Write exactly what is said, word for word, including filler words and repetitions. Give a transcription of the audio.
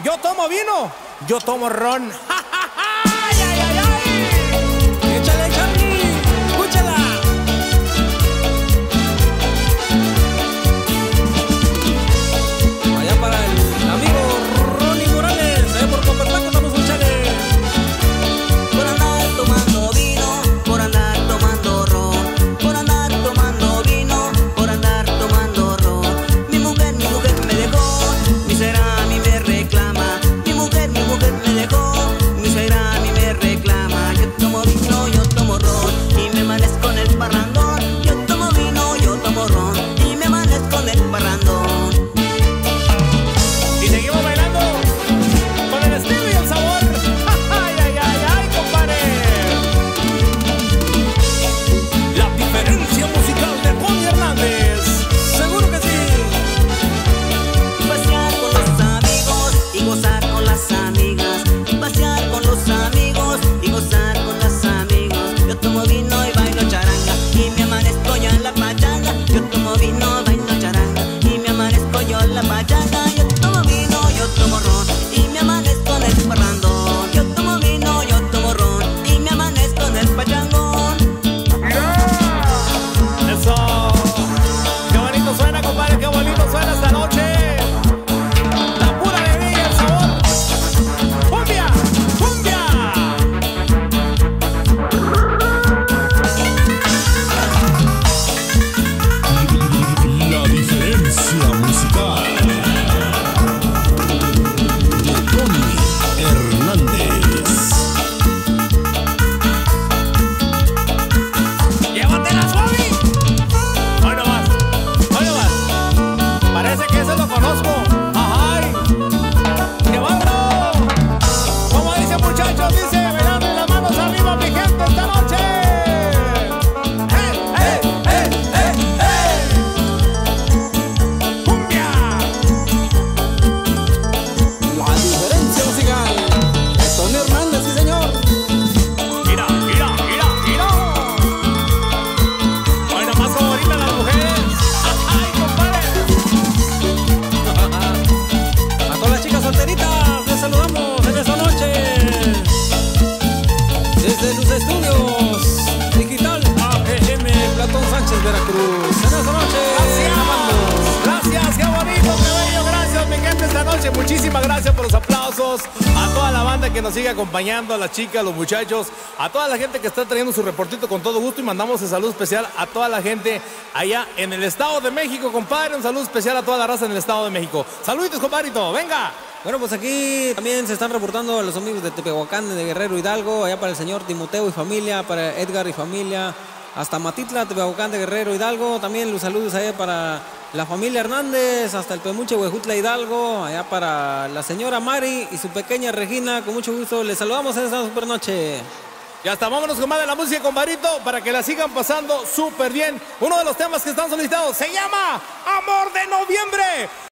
Yo tomo vino, yo tomo ron. ¡Ay, ay, ay, ay! Échale, Charlie, escúchala. Allá para el amigo Ronnie Morales, allá por Copernaco, estamos un chale. Por andar tomando vino, por andar tomando ron, por andar tomando vino, por andar tomando ron. Mi mujer, mi mujer me dejó, mi será a mí me reclama. Mi mujer, mi mujer me dejó, mi será a mí me reclama. Yo tomo vino, yo tomo ron y me amanezco en el parrandón. Yo tomo vino, yo tomo ron y me amanezco en el parrandón. Y seguimos bailando con el estilo y el sabor. ¡Ay, ay, ay, ay, compadre! La diferencia musical de Tony Hernández. Seguro que sí. Pasear con los amigos y gozar con las amigas. Pasear con los amigos y gozar con las amigas. Yo tomo vino y bailo charanga y me amanezco yo en la pachanga. Yo tomo vino, bailo charanga y me amanezco yo en la pachanga. Yo tomo vino, yo tomo ron y me amanezco en el parrandón. Yo tomo vino, yo tomo ron y me amanezco en el pachangón. Eso. Qué bonito suena, compadre, qué bonito suena esta noche. La pura alegría y el sabor. ¡Cumbia! ¡Cumbia! La diferencia musical de Tony Hernández. ¡Llévatela, suave! Hoy no más, hoy no más. Parece que ese lo conozco. ¡Ay! ¡Qué bárbaro! Como dice, muchachos, dice, bailando las manos arriba, mi gente, esta noche. ¡Eh, eh, eh, eh, eh! ¡Cumbia! La diferencia musical de Tony Hernández, sí señor. Mira, mira, mira, mira. Hoy nomás como ahorita las mujeres. ¡Ay, compadre! A todas las chicas solteritas les saludamos en esta noche. Desde los estudios Digital A E M Platón Sánchez, Veracruz. En esta noche. Gracias. Gracias, qué bonito, qué bello. Gracias, mi gente, esta noche. Muchísimas gracias por los aplausos. A toda la banda que nos sigue acompañando, a las chicas, los muchachos, a toda la gente que está trayendo su reportito con todo gusto. Y mandamos un saludo especial a toda la gente allá en el Estado de México, compadre. Un saludo especial a toda la raza en el Estado de México. Saluditos, compadrito, venga. Bueno, pues aquí también se están reportando los amigos de Tepehuacán, de Guerrero Hidalgo, allá para el señor Timoteo y familia, para Edgar y familia, hasta Matitla, Tepehuacán de Guerrero Hidalgo. También los saludos allá para la familia Hernández, hasta el Pemuche, Huejutla Hidalgo, allá para la señora Mari y su pequeña Regina. Con mucho gusto les saludamos en esta super noche. Y hasta vámonos con más de la música, compadrito, para que la sigan pasando súper bien. Uno de los temas que están solicitados se llama Amor de Noviembre.